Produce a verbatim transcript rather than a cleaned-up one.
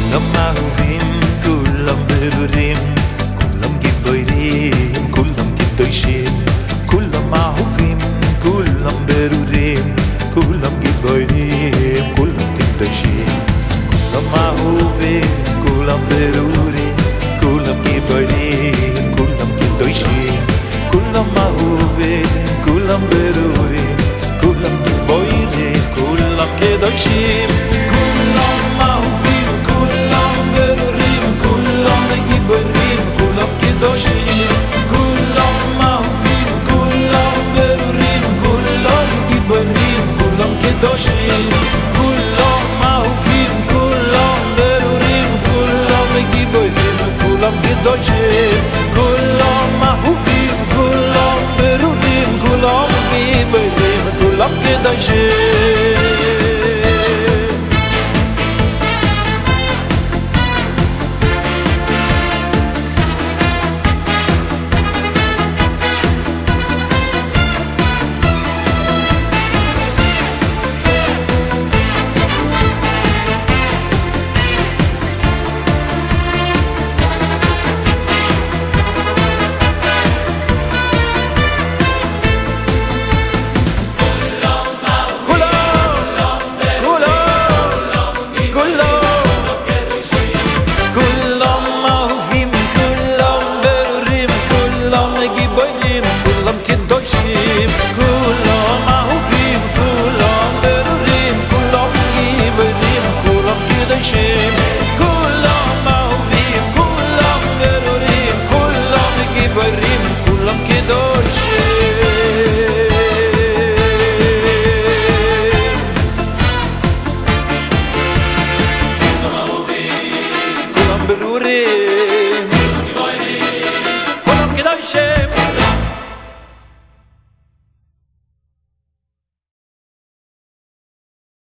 כולם אהובים, כולם ברורים, כולם גיבורים, כולם קדושים. כולם אהובים, כולם ברורים, כולם גיבורים, כולם קדושים. כולם אהובים, כולם ברורים, כולם גיבורים, כולם קדושים. כולם אהובים, כולם ברורים, כולם גיבורים, כולם קדושים. כולם אהובים, כולם ברורים, כולם גיבורים, כולם קדושים. כולם אהובים, כולם ברורים, כולם גיבורים, כולם קדושים. כולם אהובים, כולם ברורים, כולם גיבורים, כולם קדושים. כולם אהובים, כולם ברורים, כולם גיבורים, כולם קדושים. Berurim